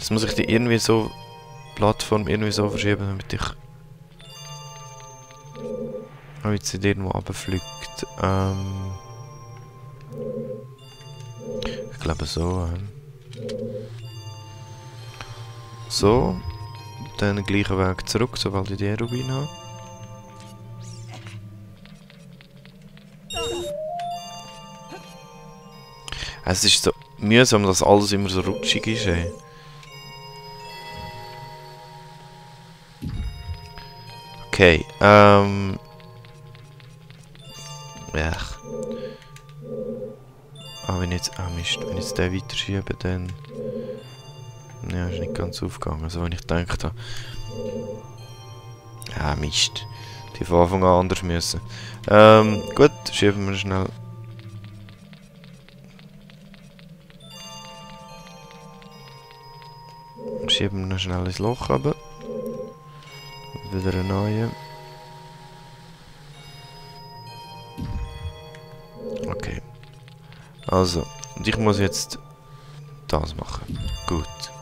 Jetzt muss ich die irgendwie so... Plattform irgendwie so verschieben, damit ich... Damit sie irgendwo runterfliegt. Ich glaube so. So. Dann gleichen Weg zurück, sobald ich die Rubine habe. Es ist so mühsam, dass alles immer so rutschig ist, ey. Okay, ja. Wenn ich jetzt... Mist, wenn ich jetzt den weiterschiebe, dann... Ja, ist nicht ganz aufgegangen, also wenn ich gedacht habe... Ja, Mist. Die von Anfang an anders müssen. Gut, schieben wir schnell... Schieben wir schnell ins Loch runter. Wieder eine neue. Okay. Also, und ich muss jetzt das machen. Gut.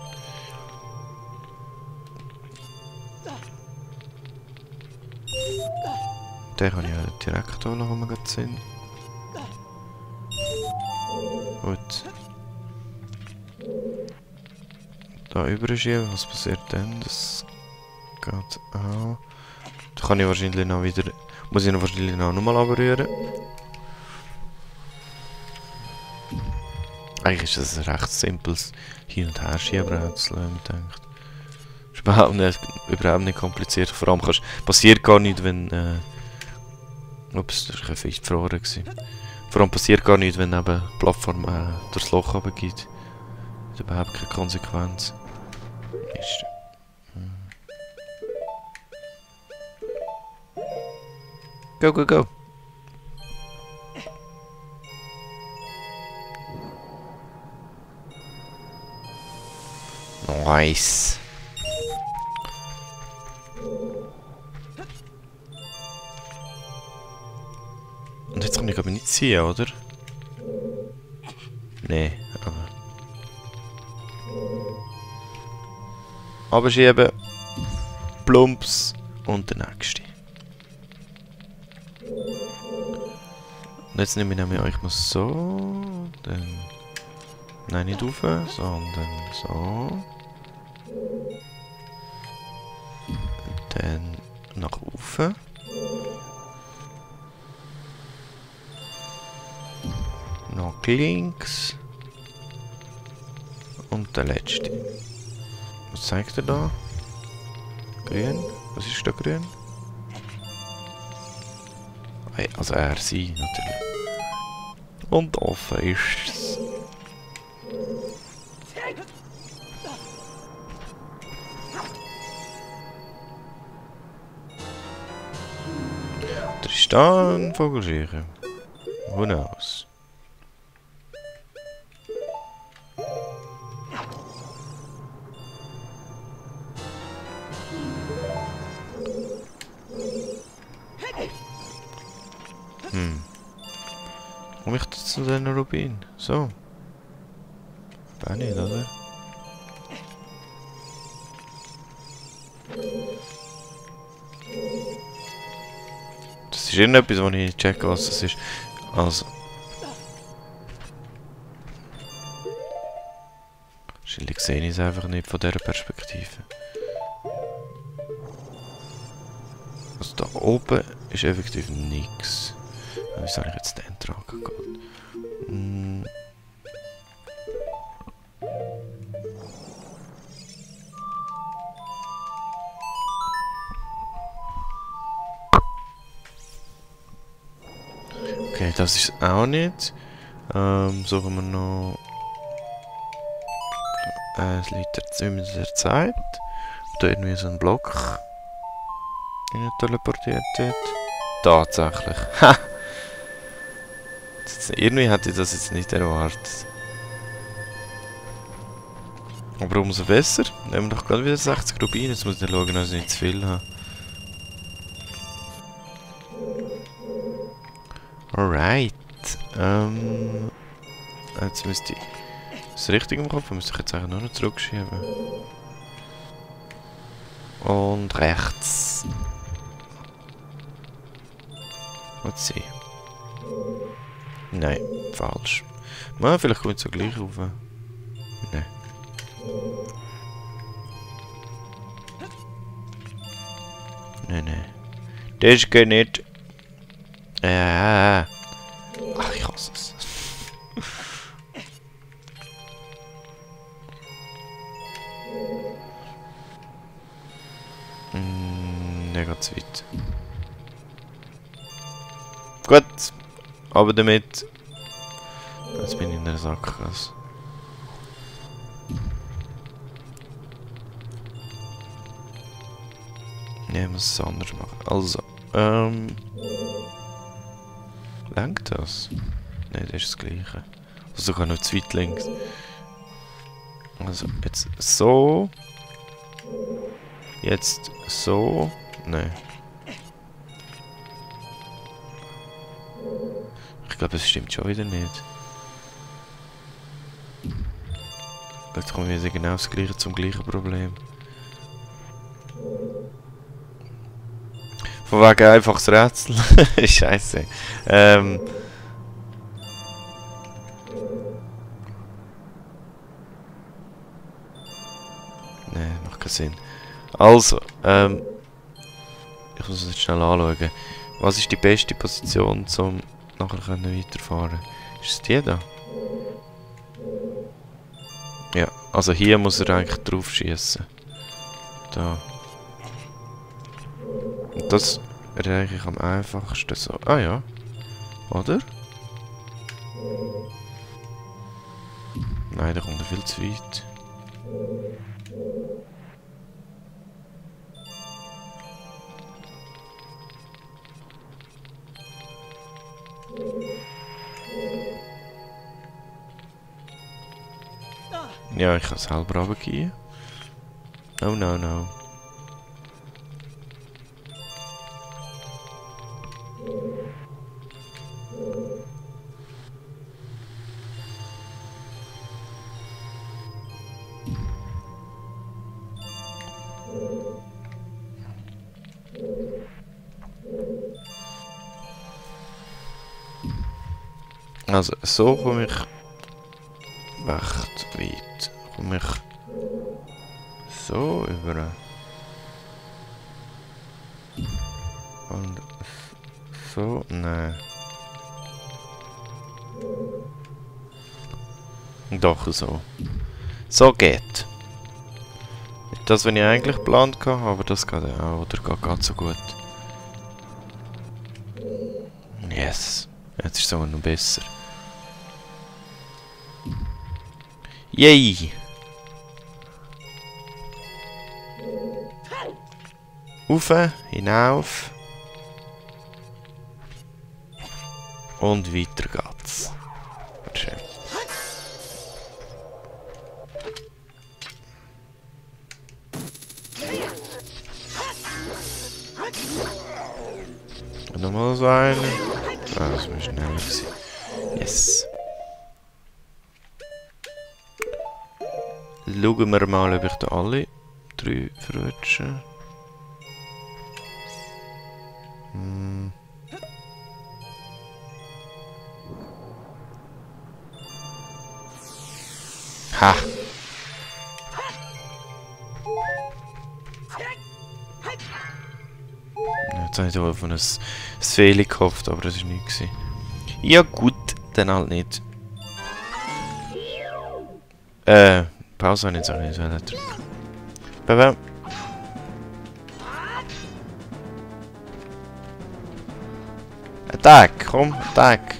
Den kann ich ja direkt holen, wo wir gerade sind. Gut. Da überschieben, was passiert denn? Das geht auch. Da kann ich wahrscheinlich noch wieder... Muss ich ihn wahrscheinlich noch mal abrühren. Eigentlich ist das ein recht simples Hin- und Her-Schiebrätsel, wenn man denkt. Ist überhaupt nicht kompliziert. Vor allem passiert gar nicht, wenn... Ups, das war ein fest gefroren. Vor allem passiert gar nicht, wenn eben die Plattform durchs Loch runtergeht. Das hat überhaupt keine Konsequenz. Ist... Go, go, go! Nice! Und jetzt kann ich aber nicht ziehen, oder? Nee, aber... Abschieben. Plumps. Und der nächste. Und jetzt nehme ich nämlich, ich muss so... Dann... Nein, nicht rauf, sondern so. Dann nach oben. Noch links. Und der letzte. Was zeigt er da? Grün? Was ist da grün? Hey, also RC natürlich. Und offen ist's. Tristan Vogelschirche. Who knows? Komme ich jetzt zu den Rubin? So. Gar nicht, oder? Das ist irgendetwas, wo ich nicht checke, was das ist. Also. Wahrscheinlich sehe ich es einfach nicht von dieser Perspektive. Also da oben ist effektiv nichts. Wie soll ich jetzt den tragen? Okay, das ist auch nicht. Suchen wir noch ein Liter der Zeit. Da irgendwie so ein Block teleportiert wird. Tatsächlich. Ha! Irgendwie hätte ich das jetzt nicht erwartet. Aber umso besser. Nehmen wir doch gerade wieder 60 Rubine. Jetzt muss ich schauen, dass ich nicht zu viel habe. Alright. Jetzt müsste ich Ist das richtig im Kopf? Müsste ich jetzt eigentlich nur noch zurückschieben. Und rechts. Let's see. Nein, falsch. Na, vielleicht kommt es so gleich rauf. Nein. Nein. Das geht nicht. Ach, ich hasse es. Der geht zu weit. Gut, aber damit. Jetzt bin ich in der Sackgasse. Ne, ich muss es anders machen. Also, lenkt das? Ne, das ist das Gleiche. Also sogar noch zu weit links. Also, jetzt so. Jetzt so. Ne. Ich glaube, es stimmt schon wieder nicht. Jetzt kommen wir wieder genau das Gleiche zum gleichen Problem. Von wegen einfaches Rätsel. Scheiße. Ne, macht keinen Sinn. Also, ich muss es jetzt schnell anschauen. Was ist die beste Position, um nachher weiterfahren? Ist es die da? Ja, also hier muss er eigentlich drauf schießen. Da. Und das erreiche ich am einfachsten so. Ah ja. Oder? Nein, da kommt er viel zu weit. Ja, ich kann selber runtergehen. Oh no, no. Also, so komme ich recht weit. Komme ich so über. Und so, nein. Doch, so. So geht. Nicht das, was ich eigentlich geplant hatte, aber das geht auch, oder geht ganz so gut. Yes. Jetzt ist es aber noch besser. Yay! Rauf, hinauf. Und weiter geht's. Schön. Und nochmal so eine. Ah, das war schneller gewesen. Yes. Schauen wir mal, ob ich da alle 3 verrutsche. Ha! Jetzt habe ich da von einem Fehler gehofft, aber das war nichts. Ja gut, dann halt nicht. Pause habe ich jetzt auch nicht drücken. Bye. Attack, komm, Attack.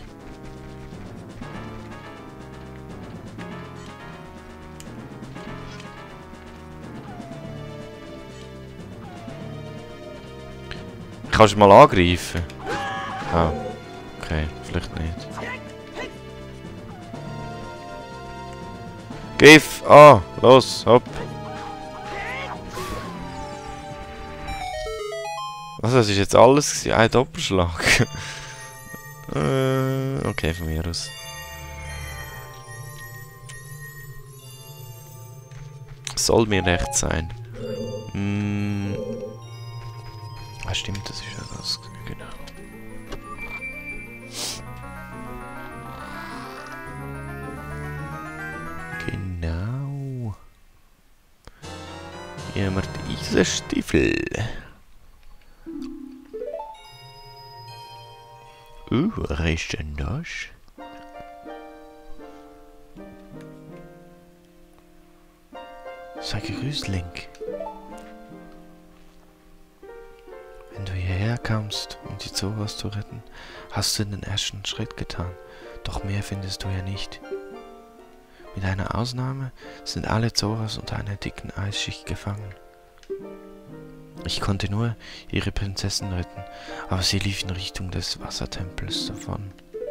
Kannst du mal angreifen? Ah, okay, vielleicht nicht. Griff! Ah, los, hopp! Also, das ist jetzt alles ein Doppelschlag. Okay, von mir aus. Soll mir recht sein. Ah, stimmt, das ist ja das. Genau. Genau. Hier haben wir die Eisenstiefel. Was ist denn das? Sei gegrüßt, Link. Wenn du hierher kommst, um die Zoras zu retten, hast du den ersten Schritt getan. Doch mehr findest du ja nicht. Mit einer Ausnahme sind alle Zoras unter einer dicken Eisschicht gefangen. Ich konnte nur ihre Prinzessin retten, aber sie lief in Richtung des Wassertempels davon.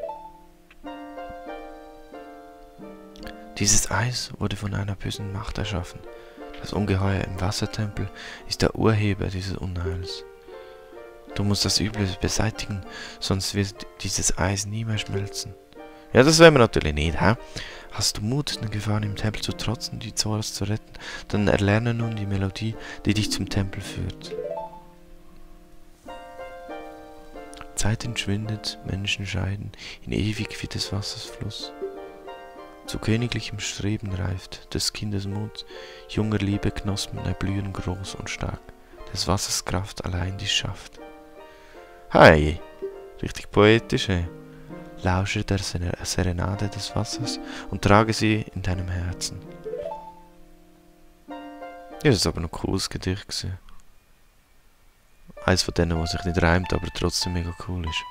Dieses Eis wurde von einer bösen Macht erschaffen. Das Ungeheuer im Wassertempel ist der Urheber dieses Unheils. Du musst das Üble beseitigen, sonst wird dieses Eis nie mehr schmelzen. Ja, das wollen wir natürlich nicht, hä? Hast du Mut, den Gefahren im Tempel zu trotzen, die Zoras zu retten, dann erlerne nun die Melodie, die dich zum Tempel führt. Zeit entschwindet, Menschen scheiden, in ewig wie des Wassers Fluss. Zu königlichem Streben reift des Kindes Mut, junger Liebe Knospen erblühen groß und stark, des Wassers Kraft allein dies schafft. Hi, richtig poetisch, ey. Lausche der Serenade des Wassers und trage sie in deinem Herzen. Ja, das ist aber noch ein cooles Gedicht gewesen. Eins von denen, was sich nicht reimt, aber trotzdem mega cool ist.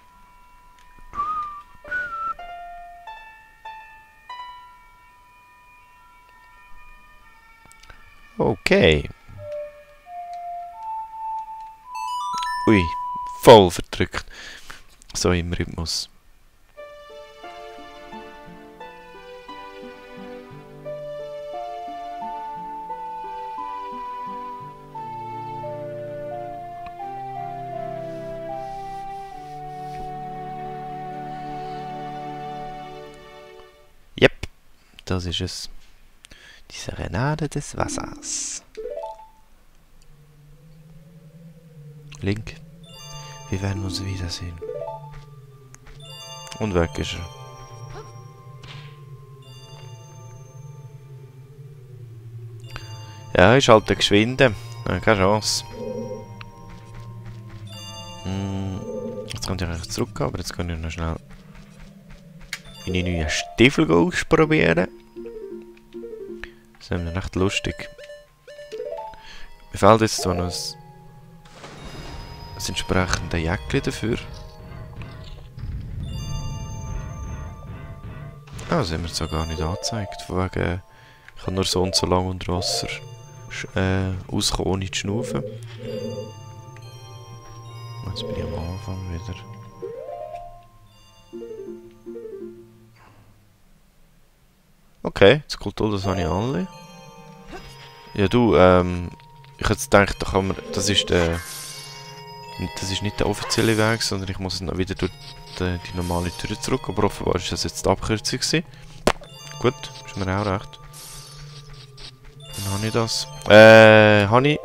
Okay. Ui, voll verdrückt. So im Rhythmus. Yep, das ist es. Die Serenade des Wassers. Link, wir werden uns wiedersehen. Und weg ist er. Ja, ist halt der Geschwinde. Ja, keine Chance. Jetzt kann ich eigentlich zurück, aber jetzt kann ich noch schnell meine neuen Stiefel ausprobieren. Das ist recht lustig. Mir fehlt jetzt so noch das entsprechende Jäckchen dafür. Ah, das haben wir zwar gar nicht angezeigt. Von wegen, ich kann nur so und so lange unter Wasser auskommen, ohne zu schnaufen. Jetzt bin ich am Anfang wieder. Okay, jetzt Kultur, das habe ich alle. Ja du, ich hätte gedacht, da kann man, das ist nicht der offizielle Weg, sondern ich muss noch wieder durch die normale Tür zurück, aber offenbar ist das jetzt die Abkürzung gewesen. Gut, ist mir auch recht. Dann habe ich das. Habe ich...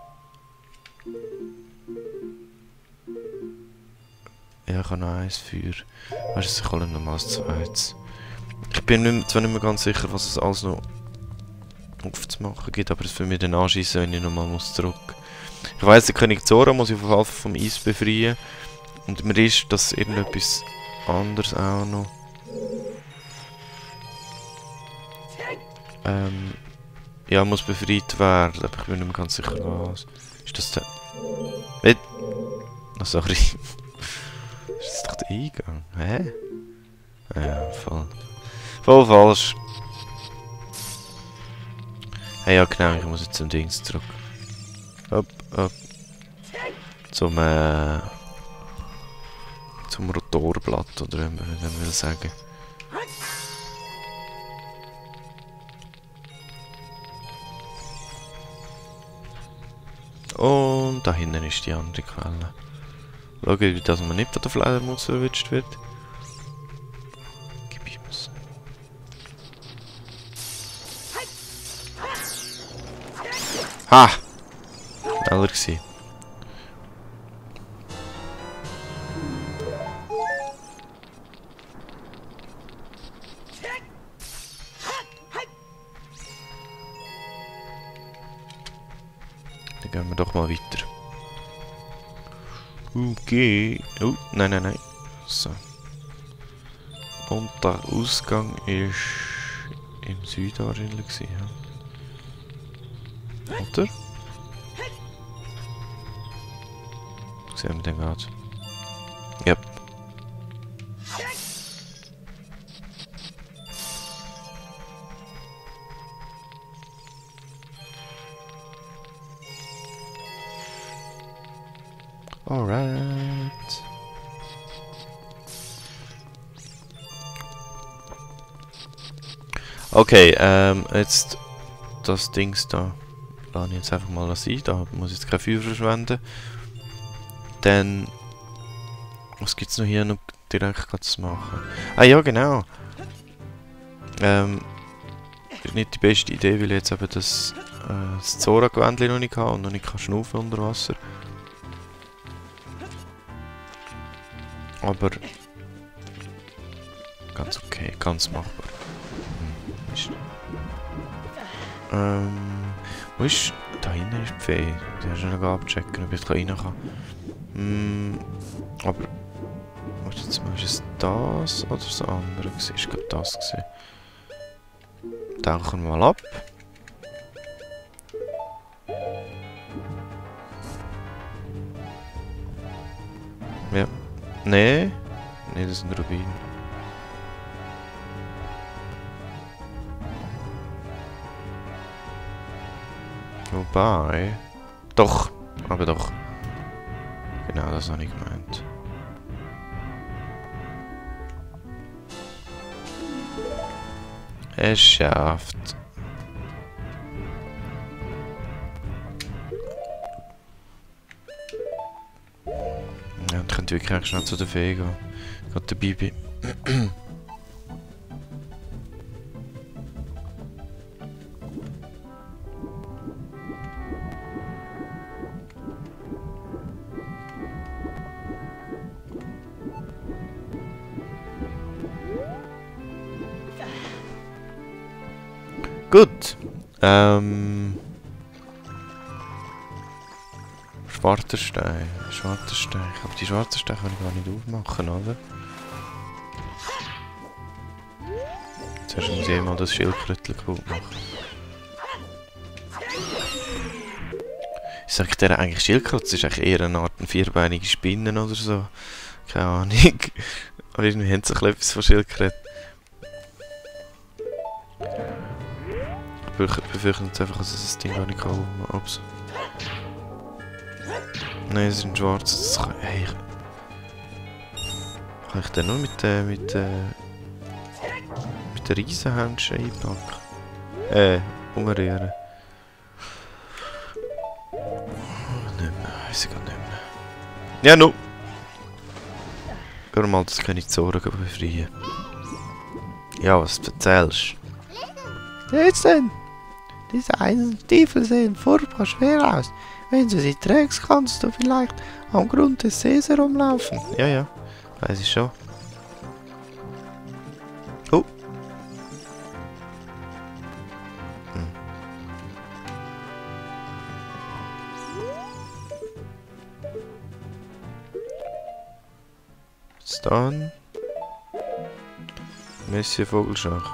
Ja, ich habe noch eins für... Weißt du, ich hole noch mal ein zweites. Ich bin zwar nicht mehr ganz sicher, was es alles noch aufzumachen gibt, aber es für mich den anschießen, wenn ich nochmal zurück muss. Ich weiss, der König Zora muss ich auf jeden Fall vom Eis befreien. Und mir ist das irgendetwas anderes auch noch. Ja, muss befreit werden, aber ich bin nicht mehr ganz sicher was. Ist das der... Oh, sorry. Ist das doch der Eingang? Hä? Ja, voll falsch. Hey, ja genau, ich muss jetzt zum Dings zurück. Hopp. Zum Rotorblatt, oder wie man will sagen. Und da hinten ist die andere Quelle. Schauen, dass man nicht von der Fledermaus erwischt wird. Gib ihm es. Ha! Schneller gewesen. Dann gehen wir doch mal weiter. Okay. Oh, nein, nein, nein. So. Und der Ausgang ist im Süden wahrscheinlich gewesen, ja. Oder? Sehen wir den gerade? Ja. Alright. Okay, jetzt das Dings da. Lass ich jetzt einfach mal sein. Da muss ich jetzt kein Feuer verschwenden. Dann. Was gibt's noch hier noch direkt zu machen? Ah ja, genau. Ist nicht die beste Idee, weil ich jetzt eben das Zora-Gewändchen noch nicht habe und noch nicht kann schnaufen unter Wasser. Aber ganz okay, ganz machbar. Wo ist... Da hinten ist die Fee. Die hast du noch abchecken, ob ich da rein kann. Aber... Warte jetzt mal, ist es das oder das andere gewesen? Ich glaube das gewesen. Tauchen wir mal ab. Ja. Nee. Nee, das sind Rubine. Wobei... Doch, aber doch. Genau, das habe ich gemeint. Es schafft. Ja, und ich könnte wirklich schnell zu der Fee gehen. Gerade der Bibi. Gut. Schwarzer Stein. Schwarzer Stein. Aber die schwarzen Steine kann ich gar nicht aufmachen, oder? Zuerst muss ich mal das Schildkrötchen gut machen. Ist eigentlich Schildkröte? Das ist eigentlich eher eine Art vierbeinige Spinne oder so. Keine Ahnung. Aber irgendwie haben sie etwas von Schildkröten. Ich befürchte jetzt einfach, dass das Ding gar nicht kann. Ups. Nein, es ist ein schwarzes. Hey, kann ich den nur mit der Riesenhändchen einpacken? Umrühren. Nicht mehr, weiss ich gar nicht mehr. Ja, no! Geh mal das keine Zoren befreien. Ja, was erzählst du? Jetzt denn? Diese Eisenstiefel sehen furchtbar schwer aus. Wenn du sie trägst, kannst du vielleicht am Grund des Sees herumlaufen. Ja, ja, weiß ich schon. Oh. Jetzt dann. Monsieur Vogelschach.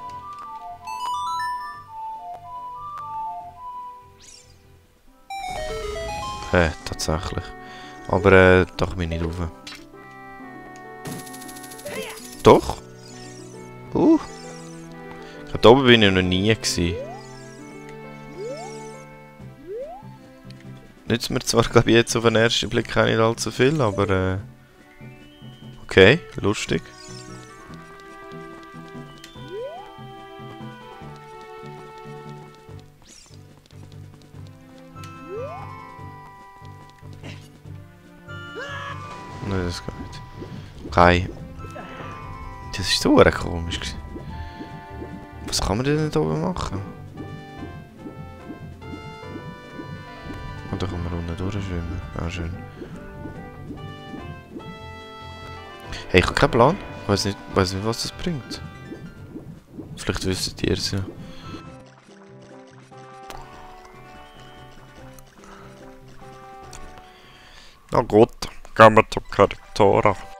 Tatsächlich. Aber da komme ich nicht rauf. Doch? Ich glaube, da oben bin ich noch nie gewesen. Nützt mir zwar, glaube ich, jetzt auf den ersten Blick auch nicht allzu viel, aber okay, lustig. Nein, das geht nicht. Okay. Das ist so komisch. Was kann man denn da oben machen? schwimmen. Ah, schön. Hey, ich habe keinen Plan. Ich weiß nicht, was das bringt. Vielleicht wissen die es ja. Na gut, gehen wir zum Korrektor.